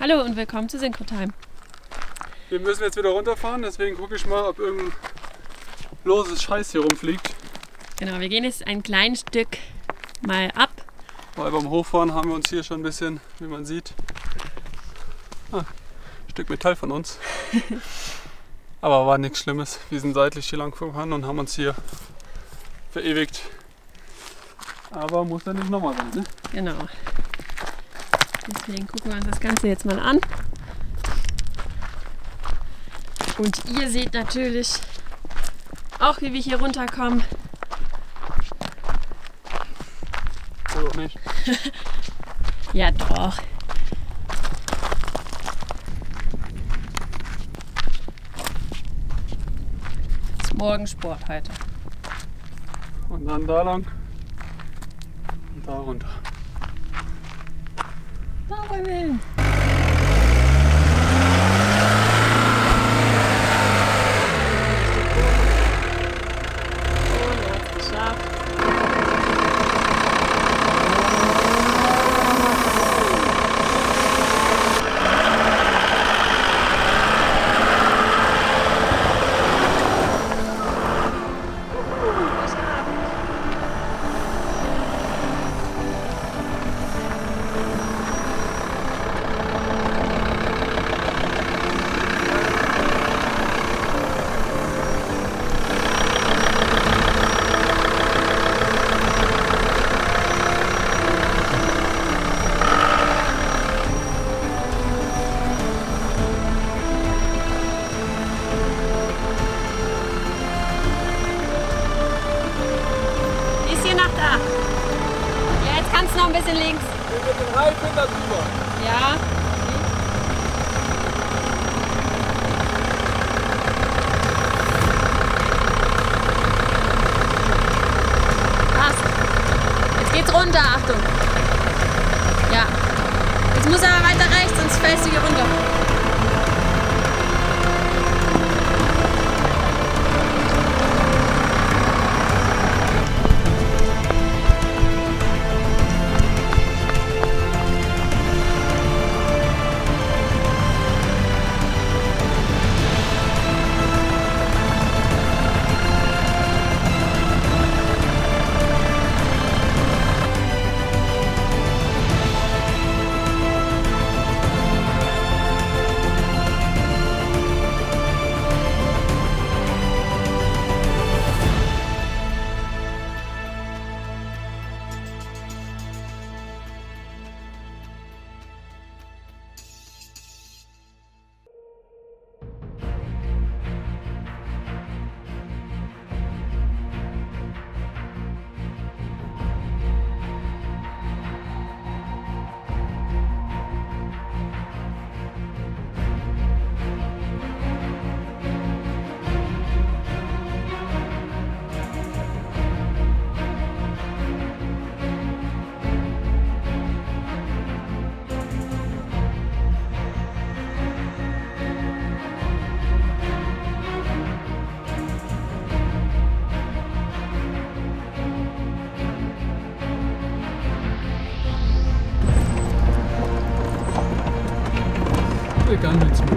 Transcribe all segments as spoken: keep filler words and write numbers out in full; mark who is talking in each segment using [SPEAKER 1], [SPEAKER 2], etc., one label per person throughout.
[SPEAKER 1] Hallo und willkommen zu Synchrotime.
[SPEAKER 2] Wir müssen jetzt wieder runterfahren, deswegen gucke ich mal, ob irgendein loses Scheiß hier rumfliegt.
[SPEAKER 1] Genau, wir gehen jetzt ein kleines Stück mal ab.
[SPEAKER 2] Weil beim Hochfahren haben wir uns hier schon ein bisschen, wie man sieht, ah, ein Stück Metall von uns. Aber war nichts Schlimmes. Wir sind seitlich hier lang gefahren und haben uns hier verewigt. Aber muss ja nicht nochmal sein, ne?
[SPEAKER 1] Genau. Deswegen gucken wir uns das Ganze jetzt mal an. Und ihr seht natürlich auch, wie wir hier runterkommen.
[SPEAKER 2] Oder nicht?
[SPEAKER 1] Ja, doch. Das ist Morgensport heute.
[SPEAKER 2] Und dann da lang und da runter.
[SPEAKER 1] Da wollen Ja, jetzt kannst du noch ein bisschen links.
[SPEAKER 2] Wir sind mit den Reifen da drüber.
[SPEAKER 1] Ja. Passt. Jetzt geht's runter, Achtung. Ja. Jetzt muss er aber weiter rechts, sonst fällst du hier runter.
[SPEAKER 2] Gar nichts mehr.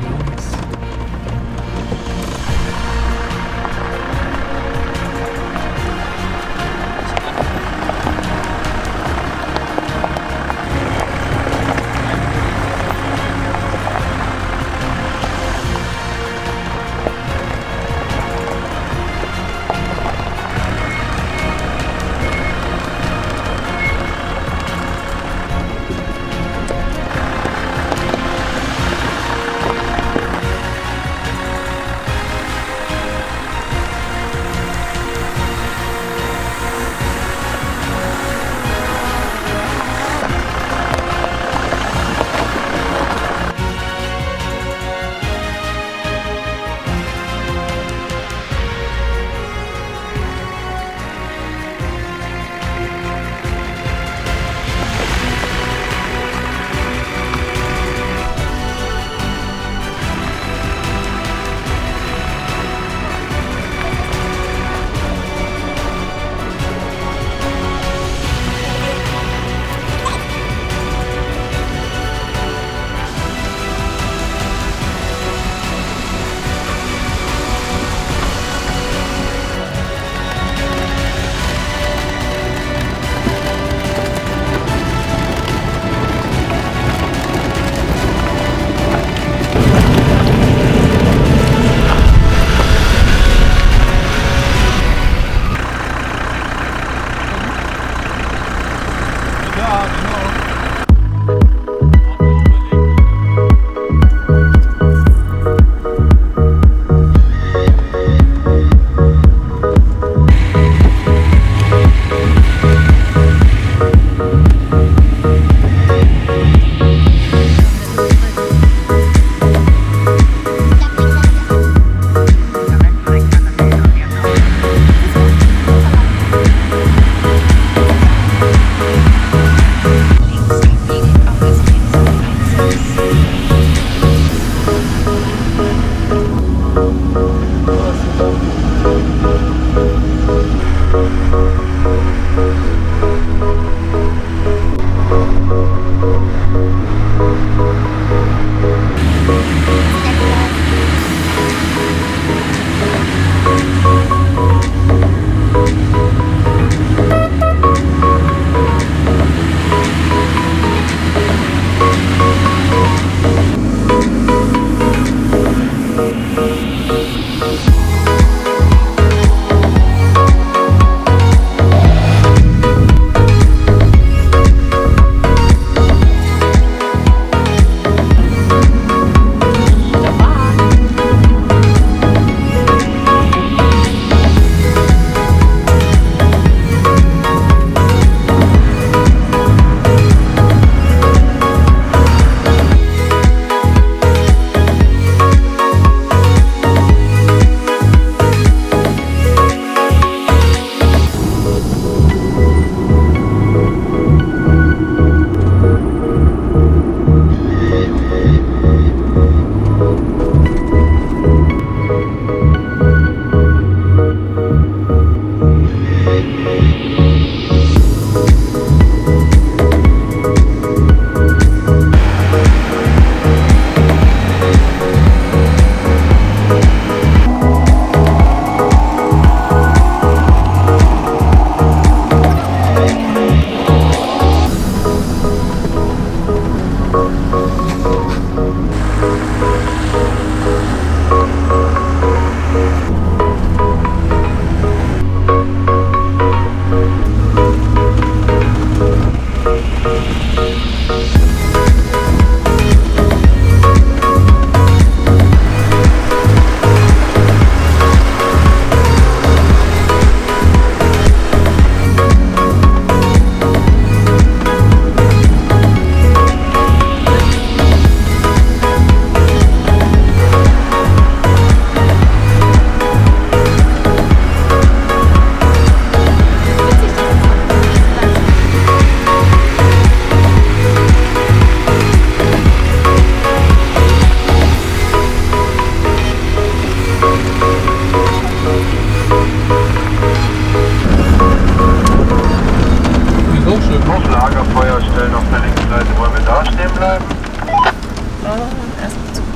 [SPEAKER 3] Lagerfeuer stellen auf der linken Seite. Wollen wir da stehen bleiben?
[SPEAKER 1] Oh, erstmal zu.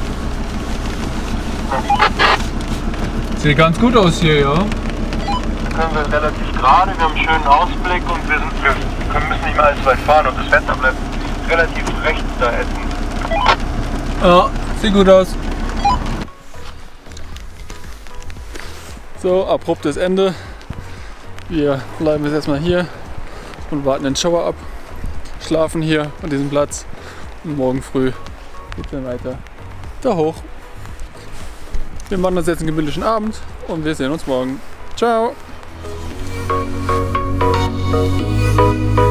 [SPEAKER 2] Sieht ganz gut aus hier, ja.
[SPEAKER 3] Da können wir relativ gerade, wir haben einen schönen Ausblick und wir, sind, wir können, müssen nicht mehr allzu weit fahren und das Wetter bleibt relativ rechts da essen.
[SPEAKER 2] Ja, sieht gut aus. So, abruptes Ende. Wir bleiben jetzt erstmal hier und warten den Shower ab. Schlafen hier an diesem Platz und morgen früh geht es dann weiter da hoch. Wir machen uns jetzt einen gemütlichen Abend und wir sehen uns morgen. Ciao!